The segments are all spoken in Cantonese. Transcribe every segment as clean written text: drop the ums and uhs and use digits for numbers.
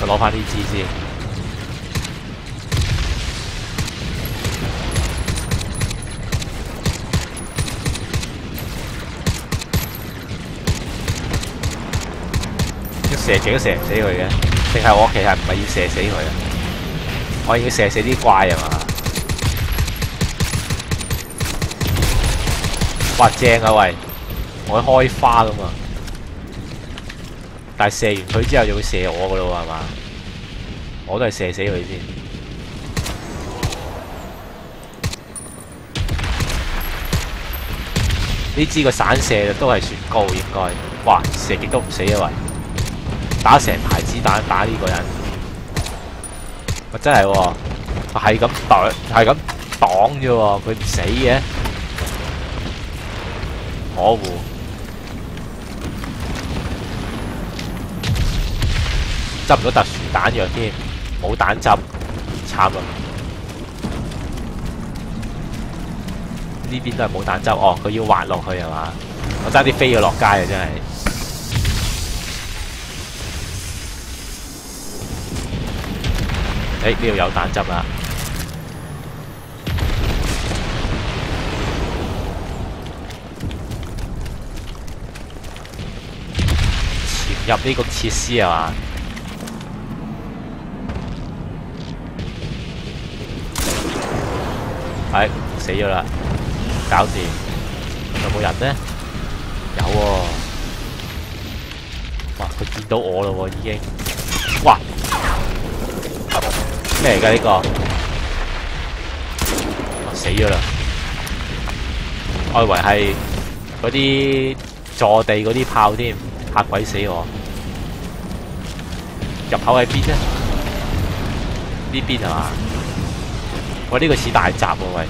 攞翻呢支先。射極都射唔死佢嘅，定係我其實唔係要射死佢啊？我要射死啲怪啊嘛！哇正啊喂！我開花噶嘛，但係射完佢之後就會射我噶咯喎係嘛？我都係射死佢先。呢支個散射都係算高應該。哇！射極都唔死啊喂！打成排子彈打呢個人，我真係喎，係咁擋啫喎，佢唔死嘅，可惡！執唔到特殊彈藥添，冇彈執，慘啊！呢邊都係冇彈執，哦，佢要滑落去係嘛？我爭啲飛咗落街啊真係。誒呢度有彈汁啦！潛入呢個設施係嘛？係死咗啦，搞掂。有冇人呢？有喎！哇！佢見到我啦喎已經。哇！咩嚟㗎呢個？死咗啦！我以為係嗰啲坐地嗰啲炮添，嚇鬼死我！入口喺邊呢？呢邊係嘛？喂，呢個似大閘喎喂！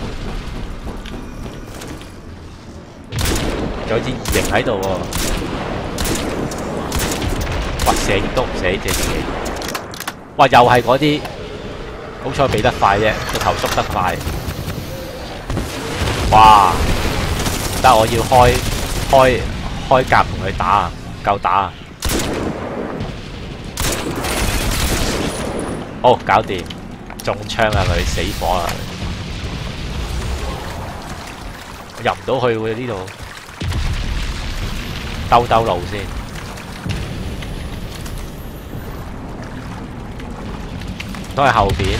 仲有支異形喺度喎！哇！射都唔死，隻自己！哇！又係嗰啲。好彩避得快啫，個頭縮得快。哇！得我要開甲同佢打啊，唔夠打啊！好，搞掂，中槍啊佢，死火啦！入唔到去喎呢度，兜路先。都係後邊。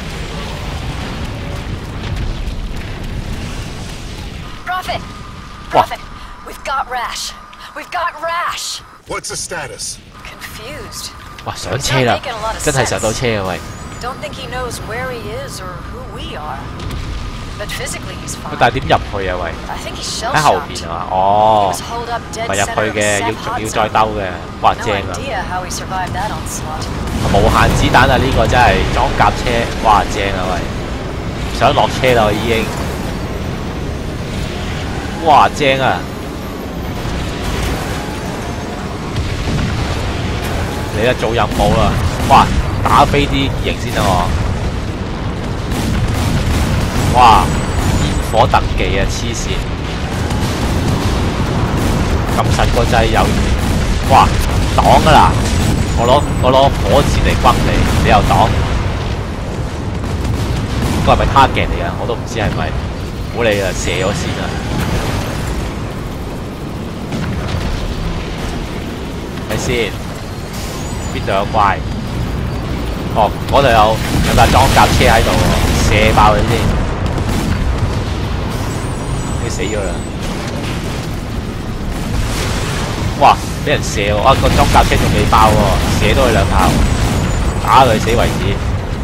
Prophet, we've got Rash. We've got Rash. What's the status? Confused. 哇，上車啦！真係上到車啊喂！ Don't think he knows where he is or who we are. But physically he's fine. 但係點入去啊喂？ I think he's shell 喺後 shocked. 邊啊嘛？哦， He was holed up dead 咪入 center 去 of 嘅， the 仲要 Sep 再兜嘅，哇 No 正啊！ idea how he survived that onslaught. 無限子彈啊！呢個真係裝甲車，哇正啊喂！想落車啦我已經，哇正啊！嚟啦做任務啦！哇打飛啲異形先得喎！哇煙火特技啊黐線！撳實個掣有，哇擋㗎啦！我攞火箭嚟轟你，你又擋。嗰個係咪 target 嚟㗎？我都唔知係咪。估你啊，射咗先啊！睇先，邊度有怪？哦，嗰度有架裝甲車喺度喎，射爆佢先。佢死咗啦！哇！俾人射喎！啊個裝甲車仲未爆喎，射到佢兩炮，打佢死為止，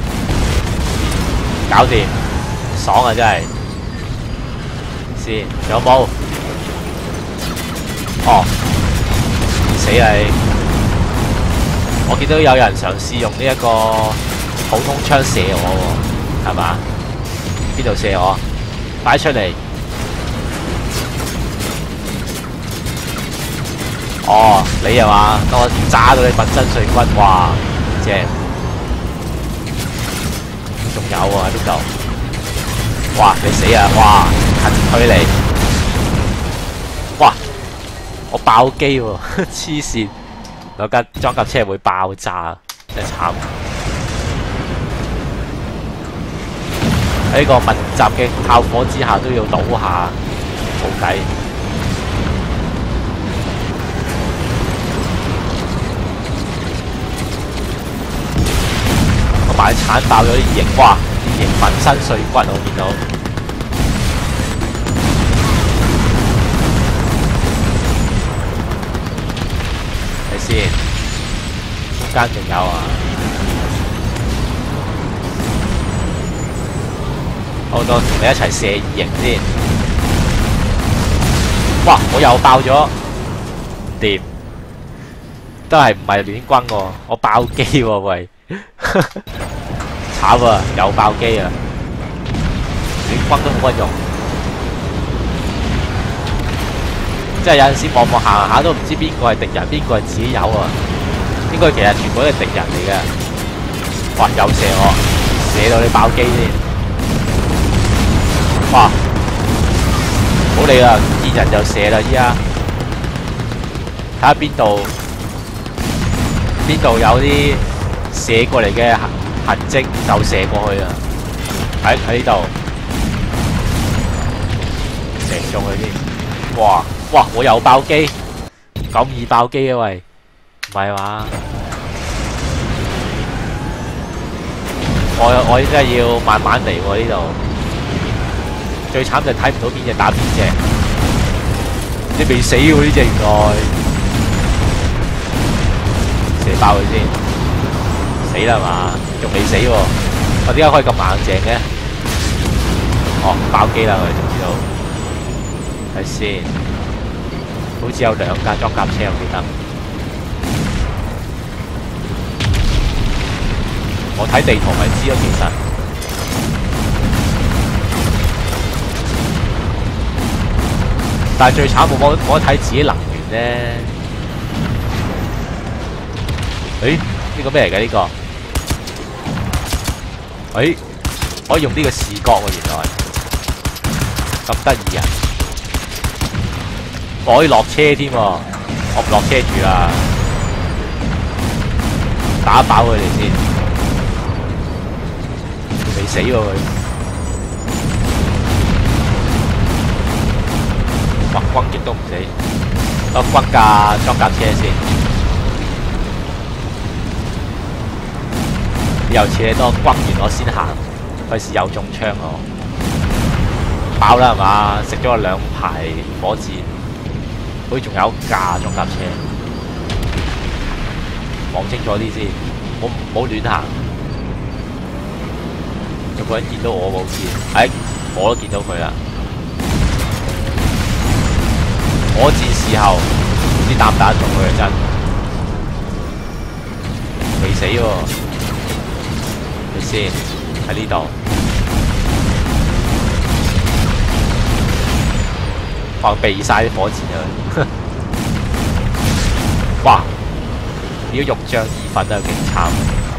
搞掂，爽啊真係！先，仲有冇？哦，死你！我見到有人嘗試用呢一個普通槍射我喎，係嘛？邊度射我？擺出嚟！哦，你係嘛？等我炸到你粉身碎骨，哇！正！仲有喎喺邊度？哇！你死啊！哇！近距離！哇！我爆機喎，黐線！有架裝甲車會爆炸， 真係慘。喺呢個密集嘅炮火之下都要倒下，冇計。同埋鏟爆咗啲翼，哇！啲翼粉身碎骨，我見到。睇先，中間仲有啊！好，到同你一齊射異形先。哇！我又爆咗，唔掂，都係唔係亂轟喎？我爆機喎，喂！慘啊！又爆機啊！亂轟都冇乜用，即係有陣時望望行下都唔知邊個係敵人，邊個係自己友啊！應該其實全部都係敵人嚟嘅。哇！又射我，射到你爆機先。哇！唔好理啦，見人就射啦！依家睇下邊度有啲射過嚟嘅痕跡，就射過去啦。喺呢度射中佢先。哇！哇！我又爆機，咁易爆機啊喂！唔係嘛？我真係要慢慢嚟喎呢度。最慘就睇唔到邊隻打邊隻，你未死喎呢隻原來，射爆佢先，死啦嘛，仲未死喎，我點解可以咁硬淨嘅？哦，爆機啦佢，知道，睇先，好似有2架裝甲車我記得，我睇地圖咪知咯其實。但係最慘冇得睇自己能源咧。誒，呢個咩嚟嘅呢個？誒，可以用呢個視覺喎，原來咁得意啊！我可以落車添喎，我唔落車住啦，打飽佢哋先，未死喎佢。哇！轟極都唔死，我轟架裝甲車先。又似你多轟完我先行，費事又中槍我。爆啦係嘛？食咗我2排火箭，好似仲有一架裝甲車。望清楚啲先，唔好亂行。有個人見到我冇見，我都見到佢啦。火箭事後唔知打唔打得中佢真，未死喎，睇先喺呢度，哇避晒啲火箭啊！哇！如果肉醬意粉啊，勁慘，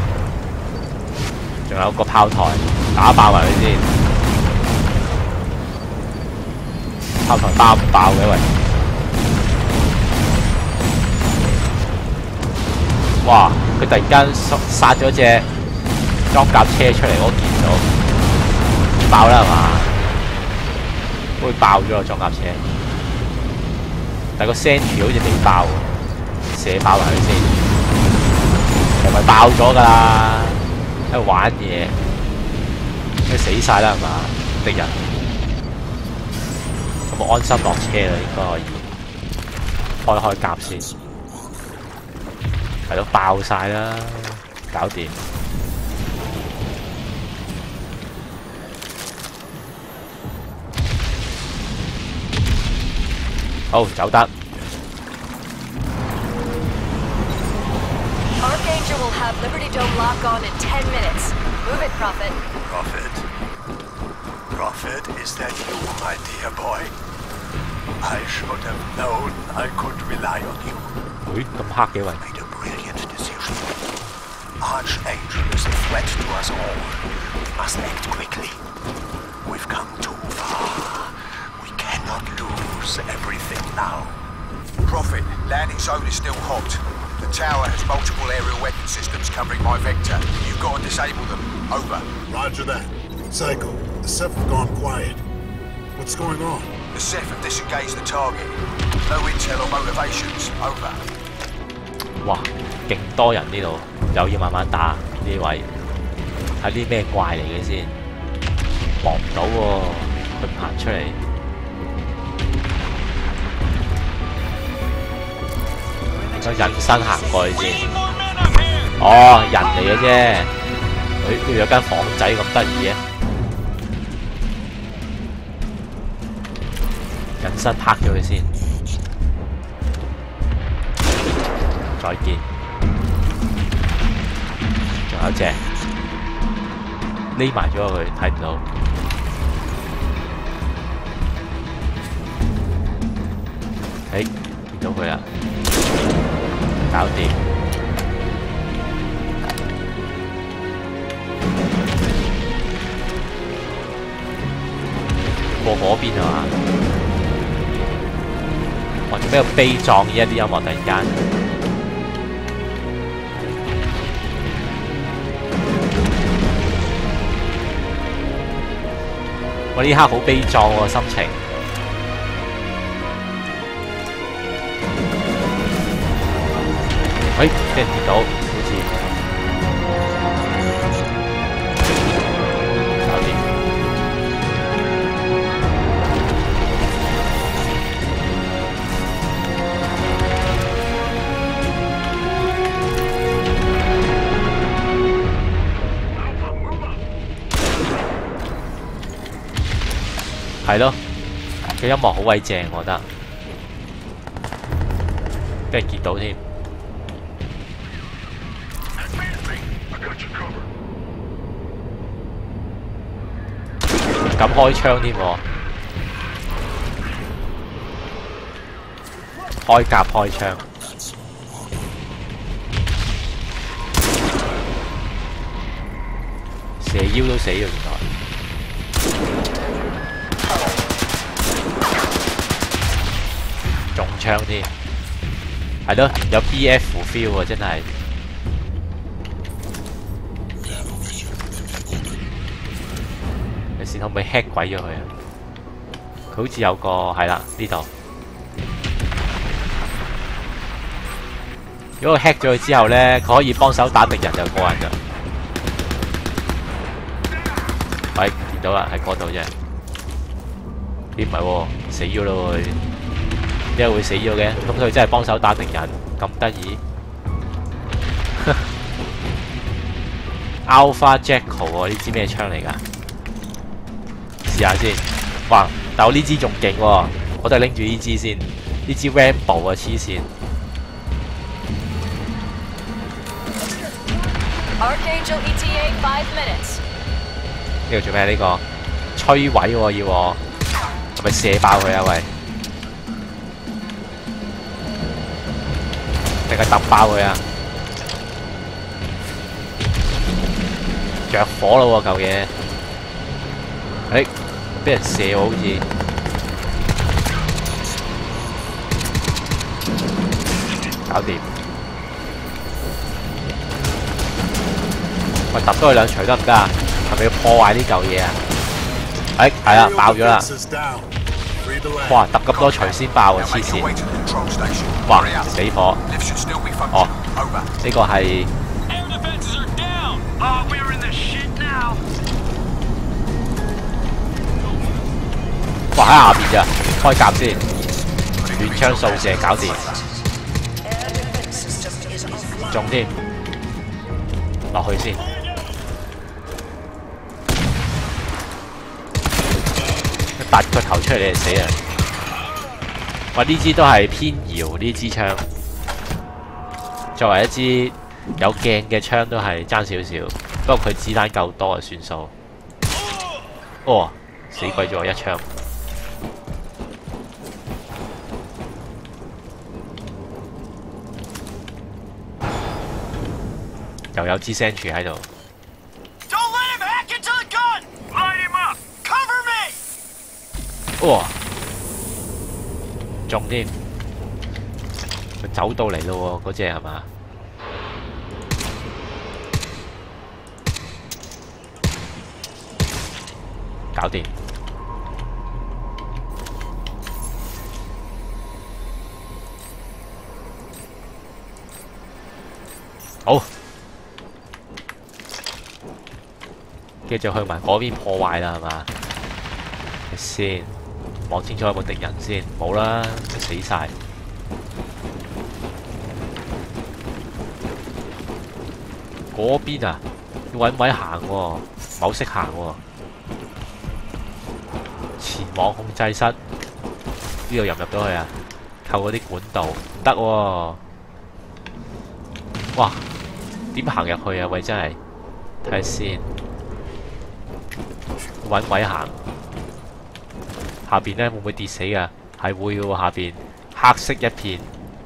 仲有個炮台打爆埋佢先，炮台打唔爆嘅喂！哇！佢突然間殺咗隻裝甲車出嚟，我見到爆啦係嘛？好似爆咗個裝甲車，但個 sentry 好似未爆喎，射爆埋佢先，係咪爆咗㗎啦？喺度玩嘢，佢死晒啦係嘛？敵人，咁我安心落車啦，應該可以開甲先。係咯，爆晒啦，搞掂。好，走得。 Archangel will have Liberty Dome lock on in 10 minutes. Move it, Prophet. Prophet, is that you, my dear boy? I should have known I could rely on you. 咦，咁黑嘅喂！ Made a brilliant decision. Archangel is a threat to us all. We must act quickly. We've come too far. We cannot lose everything now. Prophet, landing zone is still hot. The tower has multiple aerial weapon systems covering my vector. You've got to disable them. Over. Roger that. Psycho, the Ceph have gone quiet. What's going on? The Ceph have disengaged the target. No intel or motivations. Over. 哇，勁多人呢度，又要慢慢打呢位，睇啲咩怪嚟嘅先，望唔到喎，佢唔行出嚟。我隱身行過去先。哦，人嚟嘅啫，佢有間房仔咁得意嘅，隱身拍咗佢先。再見。仲有一隻匿埋咗佢，睇唔到。見到佢啦，搞掂。過嗰邊啊嘛？哇！做咩咁悲壯嘅一啲音樂突然間？我呢刻好悲壯喎，心情。俾人見到，好似搞掂。係咯，佢音樂好鬼正，我覺得。俾人見到添。唔敢開槍添喎，開甲開槍。蛇腰都死咗原來。中槍添，係咯，有 BF feel 喎，真係。你先可唔可以 hack 鬼咗佢啊？佢好似有個係啦，呢度。如果佢 hack 咗佢之後咧，佢可以幫手打敵人就過癮㗎。喂，見到啦，喺嗰度啫。咦，唔係喎，死咗啦喎！點解會死咗嘅？咁佢真係幫手打敵人，咁得意？Alpha Jackal 喎，呢支咩槍嚟㗎？試下先。哇！但我呢支仲勁喎，我都係拎住呢支先。呢支 Rambo 啊，黐線。 Archangel ETA 5 minutes。 呢個做咩？呢個摧毀喎要我，係咪射爆佢啊？喂！定係揼爆佢啊！着火啦喎嚿嘢！俾人射喎好似。搞掂。喂，揼多佢兩錘得唔得啊？係咪要破壞呢嚿嘢啊？係啦，爆咗啦！哇，揼咁多錘先爆啊！黐線！哇，死火！哦，呢個係。哇，喺下邊咋？開甲先，亂槍掃射搞掂，中添，落去先。突個頭出嚟你就死啊！哇，呢支都係偏搖呢支槍，作為一支有鏡嘅槍都係爭少少，不過佢子彈夠多就算數。哦，死鬼咗我一槍。又有支 sentry 喺度。哇！中添，佢走到嚟咯喎，嗰隻係嘛？ 搞掂。好，跟住就去埋嗰邊破壞啦，係嘛？先望清楚有冇敵人先，冇啦，死晒。嗰邊啊，要揾位行喎，唔係好識行喎。前往控制室，呢度入唔入到去啊？扣嗰啲管道唔得喎。哇！點行入去啊？喂，真係睇下先，揾位行。下邊咧會唔會跌死㗎？係會喎，下邊黑色一片。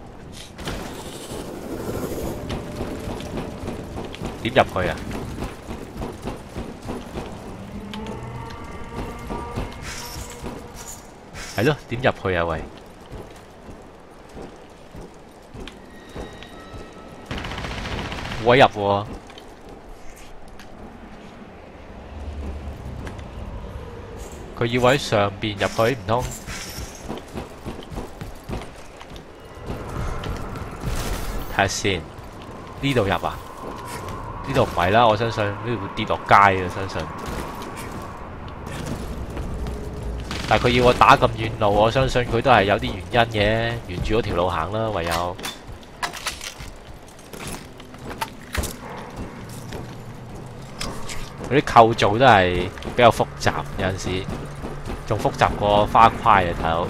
點入去啊？係咯，點入去啊？喂！冇位入喎。佢要喺上邊入去，唔通？睇下先，呢度入啊？呢度唔係啦，我相信呢度會跌落街嘅，相信。但係佢要我打咁遠路，我相信佢都係有啲原因嘅，沿住嗰條路行啦，唯有。嗰啲構造都係比較複雜，有陣時仲複雜過花塊啊，大佬。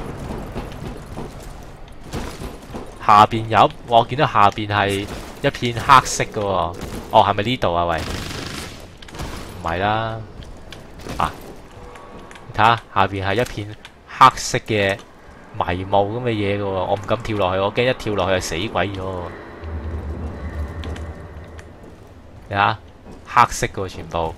下邊有，我見到下邊係一片黑色嘅喎。哦，係咪呢度啊？喂，唔係啦。啊，你睇下下邊係一片黑色嘅迷霧咁嘅嘢嘅喎，我唔敢跳落去，我驚一跳落去就死鬼咗。你睇下，黑色嘅喎全部。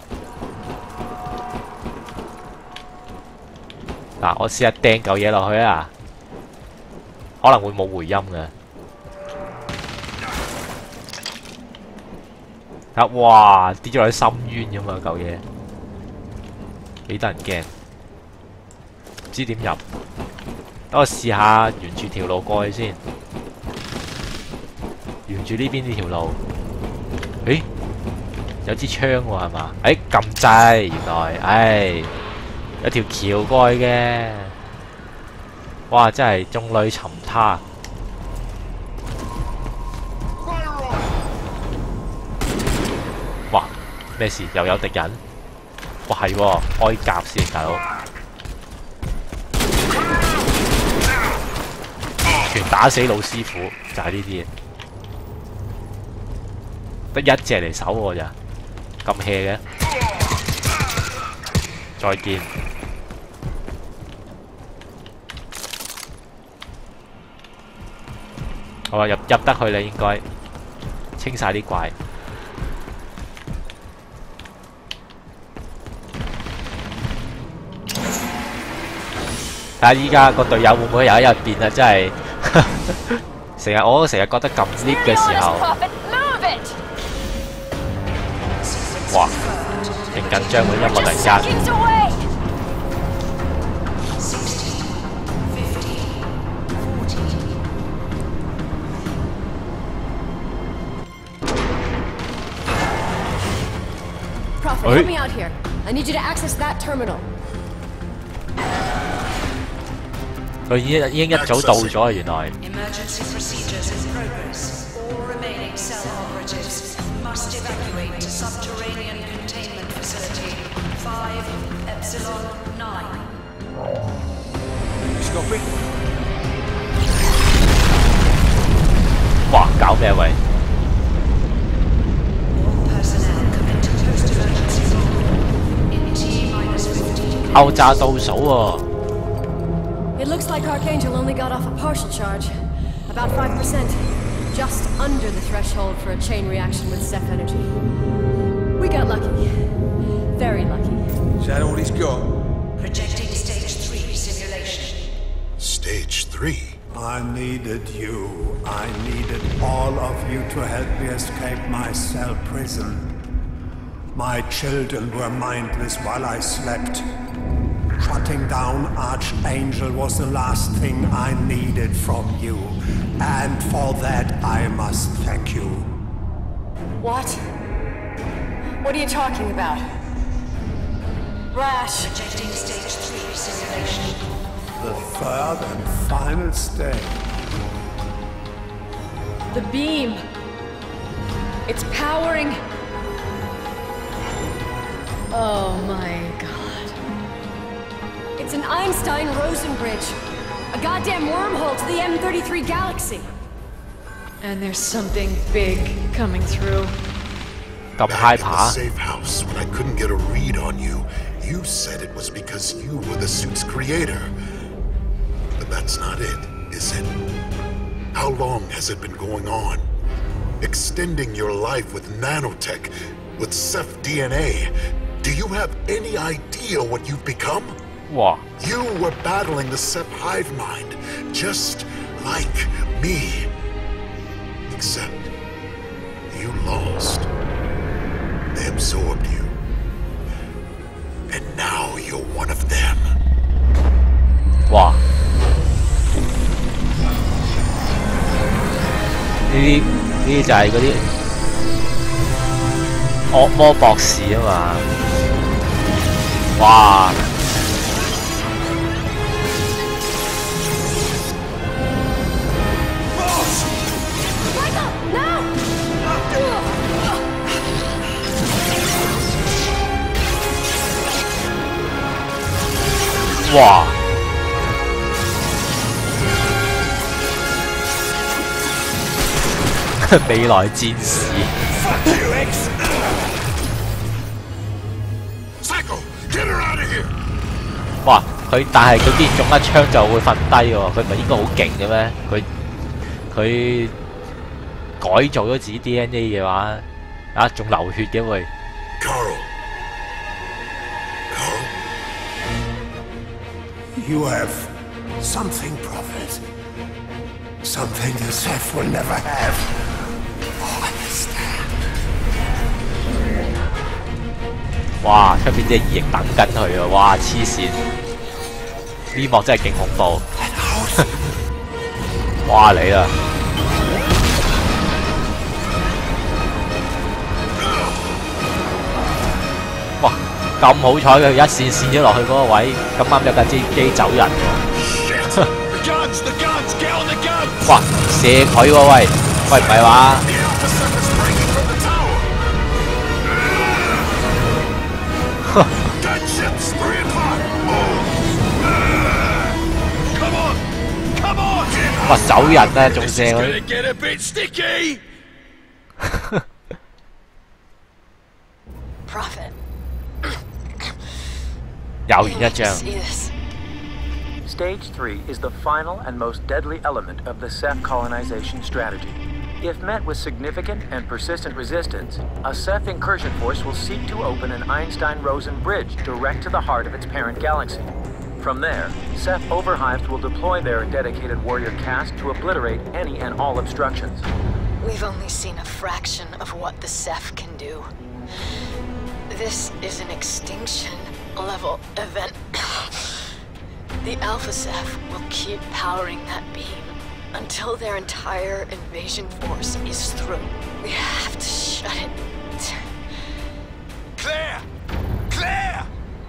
嗱，我試下掟嚿嘢落去啊，可能會冇回音嘅。啊！哇，跌咗落去深淵咁啊！嚿嘢幾得人驚，唔知點入。等我試下沿住條路過去先，沿住呢邊呢條路。誒，有支槍喎，係嘛？誒，撳掣，原來，有條橋過去嘅。哇！真係眾裏尋他。哇！咩事？又有敵人？哇，係喎，開甲先，大佬。全打死老師傅，就係呢啲嘢。得一隻嚟守我咋？咁 hea 嘅？再見。好啦，入得去啦，應該清晒啲怪。睇下依家個隊友會唔會有一日變啊！真係我都成日覺得撳 lift 嘅時候，哇，勁緊張嘅音樂突然間。 Help me out here. I need you to access that terminal. 佢已經一早到咗啊！原來。 Emergency procedures in progress. All remaining cell operatives must evacuate to subterranean containment facility 5 Epsilon 9. Copy. 哇！搞咩喂？爆炸倒數喎。 It looks like Archangel only got off a partial charge, about 5%, just under the threshold for a chain reaction with Ceph energy. We got lucky, very lucky. Is that all he's got? Projecting stage 3 simulation. Stage 3? I needed you. I needed all of you to help me escape my cell prison. My children were mindless while I slept. Shutting down Archangel was the last thing I needed from you. And for that, I must thank you. What? What are you talking about? Rash! Rejecting stage 3 simulation. The third and final stage. The beam! It's powering! Oh my god. It's an Einstein-Rosen bridge. A goddamn wormhole to the M33 galaxy. And there's something big coming through. 咁 high Back at the 爬， safe house, when I couldn't get a read on you, you said it was because you were the suit's creator. But that's not it, is it? How long has it been going on? Extending your life with nanotech, with Ceph DNA. Do you have any idea what you've become? 哇！ You were battling the Ceph hive mind, just like me. Except, you lost. They absorbed you. And now you're one of them. 哇！呢啲就係嗰啲惡魔博士啊嘛！哇！ 哇！未來戰士， Psycho, get her out of here! 哇！但係佢竟然中一槍就會瞓低喎，佢唔係應該好勁嘅咩？佢改造咗自己 DNA 嘅話，啊仲流血嘅會。 Carl. Carl? You have something, Prophet. Something the Ceph will never have. Oh, understand. 哇！出邊啲異形等緊佢啊！哇！黐線，呢幕真係勁恐怖。哇！嚟啦！哇！咁好彩佢一線咗落去嗰個位，咁啱有架機走人喎。哇！射佢喎喂！喂唔係話？ The Alpha Ceph is breaking from the tower! Gun ships, 3 o'clock! Come on! Come on! 哇！走人啊，仲射佢。 Gonna get a bit sticky! Prophet. 又完一張。 See this? Stage 3 is the final and most deadly element of the Ceph colonization strategy. If met with significant and persistent resistance, a Ceph incursion force will seek to open an Einstein-Rosen bridge direct to the heart of its parent galaxy. From there, Ceph overhives will deploy their dedicated warrior caste to obliterate any and all obstructions. We've only seen a fraction of what the Ceph can do. This is an extinction-level event. The Alpha Ceph will keep powering that beam until their entire invasion force is through. We have to shut it. Claire! Claire!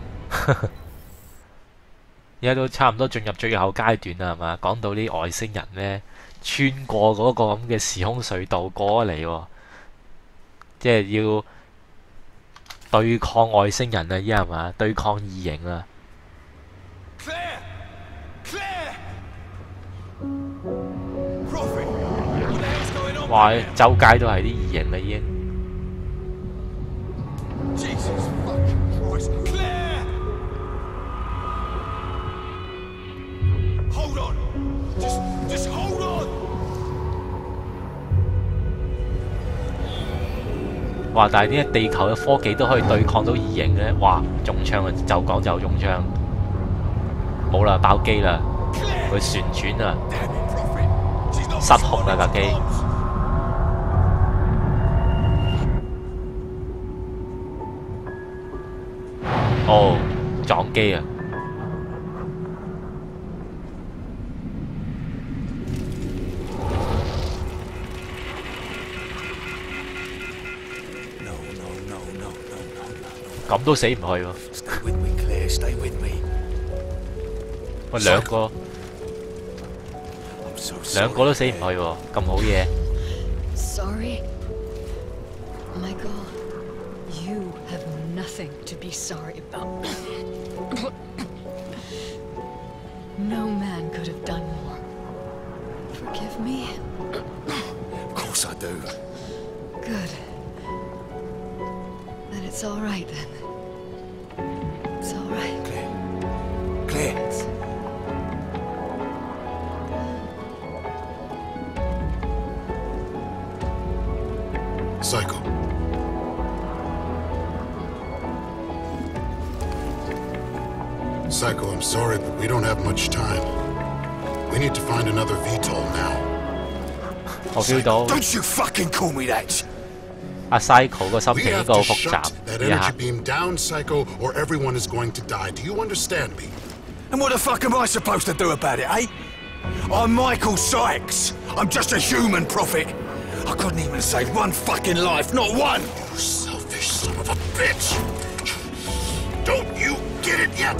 而家都差唔多進入最後階段啦，係嘛？講到啲外星人咧，穿過嗰個咁嘅時空隧道過咗嚟喎，即係要對抗外星人啊！依家係嘛？對抗異形啊！ Claire! Claire! Prophet! What the hell's going on? 哇！周街都係啲異形啦，已經。 Jesus fucking Christ! Claire! Hold on! Just hold on! 哇！但係點解地球嘅科技都可以對抗到異形咧？哇！中槍啊！就講就中槍。 冇啦，爆機啦，佢旋轉啊，失控啦架機。哦，撞機啊！ 咁都死唔去喎。 Stay with me, Claire. Stay with me. 喂，兩個 I'm so 兩 sorry. 個都死唔去喎，咁好嘢。 Sorry? Michael, you have nothing to be sorry about. No man could have done more. Forgive me? Of course I do. Good. Then it's all right then. It's all right. Claire. Claire. Psycho. Psycho, I'm sorry, but we don't have much time. We need to find another VTOL now. 我 feel 到 Don't you fucking call me that! 阿 Cycle 個心 We 情應 have 該好 to 複雜 shut that 呢下 energy。beam down, Psycho, or everyone is going to die. Do you understand me? And what the fuck am I supposed to do about it, eh? I'm Michael Sykes. I'm just a human prophet. I couldn't even save one fucking life, not one! You selfish son of a bitch! Don't you get it yet?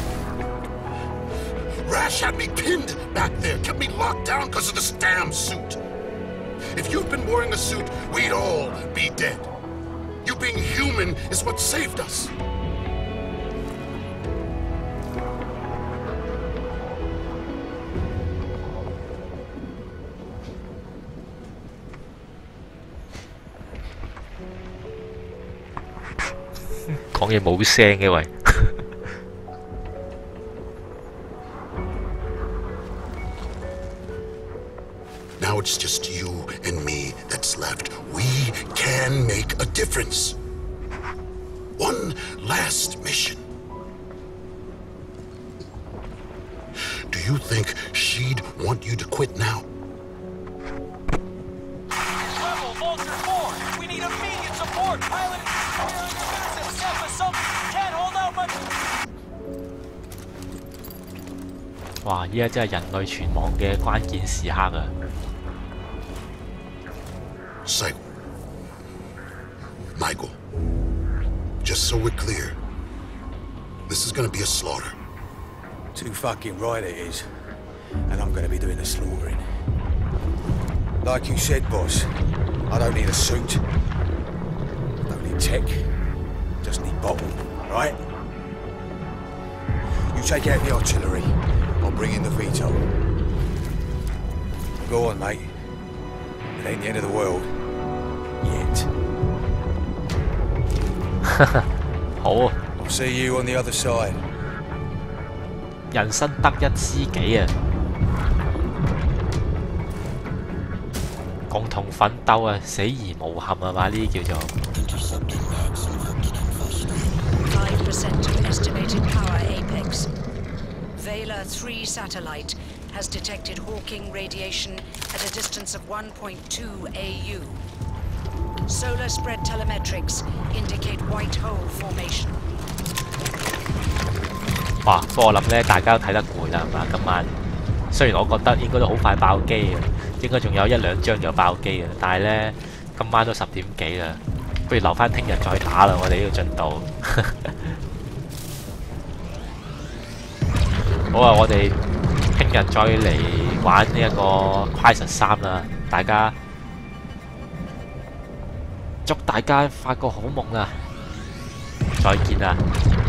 Rash had me pinned back there, kept me locked down because of this damn suit. If you'd been wearing a suit, we'd all be dead. You being human is what saved us. "講嘢冇聲嘅喂。 Now it's just you and me that's left. We can make a difference. One last mission. Do you think she'd want you to quit now? Rebel, Vulture 4! We need immediate support! Pilot is clearing your massive self-assumption! Can't hold out much... 哇！依家真係人類存亡嘅關鍵時刻啊！ Psycho. Michael. Just so we're clear. This is gonna be a slaughter. Too fucking right it is. And I'm gonna be doing the slaughtering. Like you said, boss, I don't need a suit. I don't need tech. Just need bottle, right? You take out the artillery. I'll bring in the VTOL. Go on, mate. It ain't the end of the world. Yet. 好啊， I'll see you on the other side. 人生得一知己啊！共同奮鬥啊，死而無憾啊嘛，呢啲叫做。 5% of estimated power apex. Vela 3 satellite has detected Hawking radiation at a distance of 1.2 AU. Solar spread telemetrics indicate white hole formation. 哇！不過我諗咧，大家都睇得攰啦，係嘛？今晚雖然我覺得應該都好快爆機嘅，應該仲有一兩張就爆機嘅，但係咧今晚都10點幾啦，不如留翻聽日再打啦，我哋呢個進度。好啊，我哋聽日再嚟玩呢一個 Crysis 3啦，大家祝大家發個好夢啊！再見啦〜